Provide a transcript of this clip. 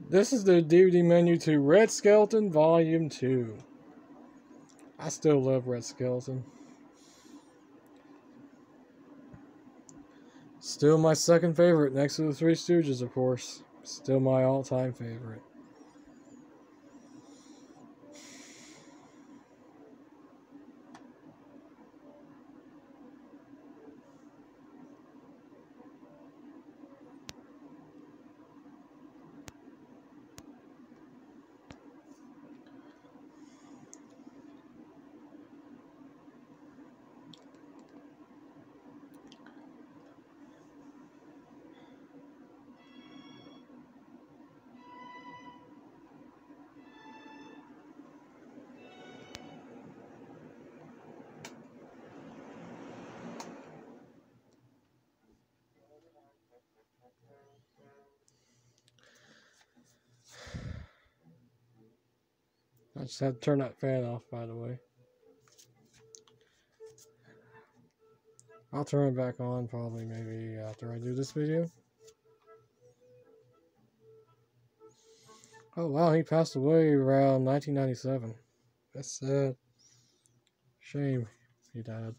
This is the DVD menu to Red Skelton Volume 2. I still love Red Skelton. Still my second favorite, next to the Three Stooges, of course. Still my all-time favorite. I just had to turn that fan off, by the way. I'll turn it back on probably maybe after I do this video. Oh wow, he passed away around 1997. That's sad. Shame he died.